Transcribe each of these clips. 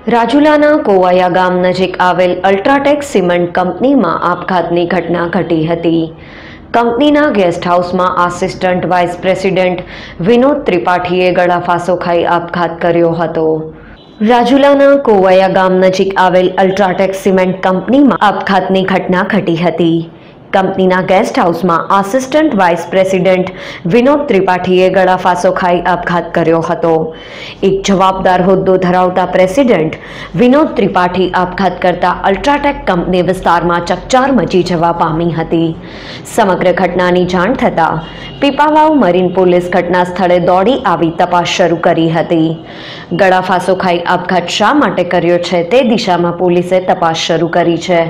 રાજુલાના કોવાયા ગામ નજીક આવેલ અલ્ટ્રાટેક સિમેન્ટ કંપનીમાં આપઘાતની ઘટના ઘટી હતી। કંપનીના ગેસ્ટ હાઉસમાં આસિસ્ટન્ટ વાઇસ પ્રેસિડેન્ટ વિનોદ ત્રિપાઠીએ ગળાફાંસો ખાઈ આપઘાત કર્યો હતો। રાજુલાના કોવાયા ગામ નજીક આવેલ અલ્ટ્રાટેક સિમેન્ટ કંપનીમાં આપઘાતની ઘટના ઘટી હતી। કંપનીના ગેસ્ટ હાઉસમાં આસિસ્ટન્ટ વાઇસ પ્રેસિડેન્ટ વિનોદ ત્રિપાઠીએ ગળાફાંસો ખાઈ આપઘાત કર્યો હતો। એક જવાબદાર હોદ્દો ધરાવતા પ્રેસિડેન્ટ વિનોદ ત્રિપાઠી આપઘાત કરતા અલ્ટ્રાટેક કંપની વિસ્તારમાં ચકચાર મચી જવા પામી હતી। સમગ્ર ઘટનાની જાણ થતાં પીપાવાવ મરીન પોલીસ ઘટના સ્થળે દોડી આવી તપાસ શરૂ કરી હતી। ગળાફાંસો ખાઈ આપઘાત શા માટે કર્યો છે તે દિશામાં પોલીસે તપાસ શરૂ કરી છે।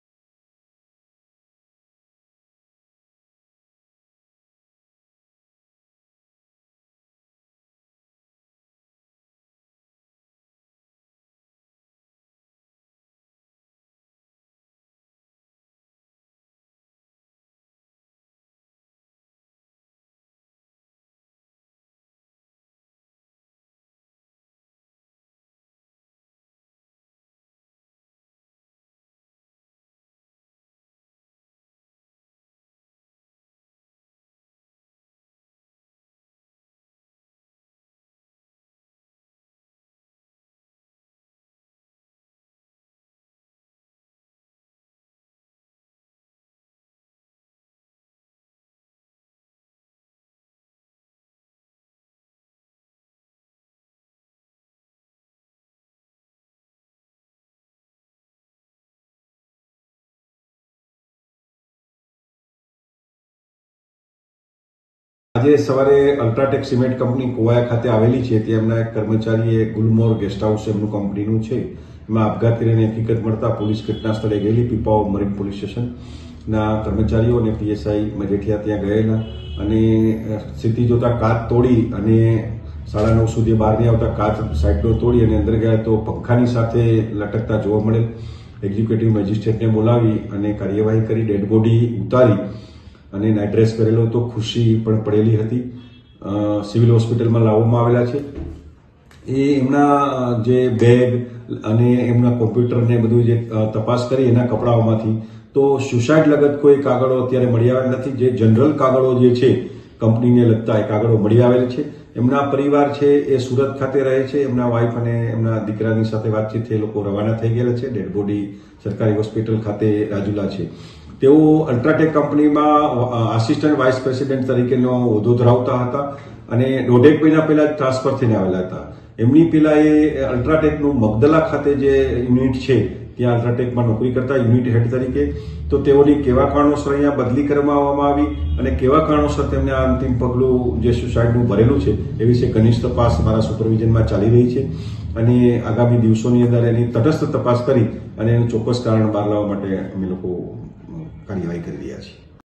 આજે સવારે અલ્ટ્રાટેક સિમેન્ટ કંપની કોવાયા ખાતે આવેલી છે તેમના એક કર્મચારીએ ગુલમોર ગેસ્ટ હાઉસ એમનું કંપનીનું છે એમાં આપઘાત કરીને હકીકત મળતા પોલીસ ઘટના સ્થળે ગયેલી। પીપાવાવ મરીન પોલીસ સ્ટેશનના કર્મચારીઓ અને પીએસઆઈ મજેઠિયા ત્યાં ગયેલા અને સ્થિતિ જોતા કાચ તોડી અને 9:30 સુધી બહાર નહીં આવતા કાચ સાઈડનો તોડી અને અંદર ગયા તો પંખાની સાથે લટકતા જોવા મળેલ। એક્ઝિક્યુટિવ મેજિસ્ટ્રેટને બોલાવી અને કાર્યવાહી કરી ડેડ બોડી ઉતારી અને નાઇટ ડ્રેસ કરેલો હતો। ખુશી પણ પડેલી હતી। સિવિલ હોસ્પિટલમાં લાવવામાં આવેલા છે। એ એમના જે બેગ અને એમના કોમ્પ્યુટરને બધું જે તપાસ કરી એના કપડાઓમાંથી તો સુસાઇડ લગત કોઈ કાગળો અત્યારે મળી આવેલ નથી। જે જનરલ કાગળો જે છે કંપનીને લગતા એ કાગળો મળી આવેલ છે। એમના પરિવાર છે એ સુરત ખાતે રહે છે। એમના વાઇફ અને એમના દીકરાની સાથે વાતચીત એ લોકો રવાના થઈ ગયેલા છે। ડેડ બોડી સરકારી હોસ્પિટલ ખાતે રાજુલા છે। તેઓ અલ્ટ્રાટેક કંપનીમાં આસિસ્ટન્ટ વાઇસ પ્રેસિડેન્ટ તરીકેનો હોદ્દો ધરાવતા હતા અને 1.5 મહિના પહેલા જ ટ્રાન્સફર થઈને આવેલા હતા। એમની પહેલા એ અલ્ટ્રાટેકનું મગદલા ખાતે જે યુનિટ છે ત્યાં અલ્ટ્રાટેકમાં નોકરી કરતા યુનિટ હેડ તરીકે। તો તેઓની કેવા કારણોસર અહીંયા બદલી કરવામાં આવી અને કેવા કારણોસર તેમને આ અંતિમ પગલું જે સુસાઇડનું ભરેલું છે એ વિશે ઘનિષ્ઠ તપાસ મારા સુપરવિઝનમાં ચાલી રહી છે અને આગામી દિવસોની અંદર એની તટસ્થ તપાસ કરી અને એનું ચોક્કસ કારણ બહાર લાવવા માટે અમે લોકો કાર્યવાહી કરી રહ્યા છીએ।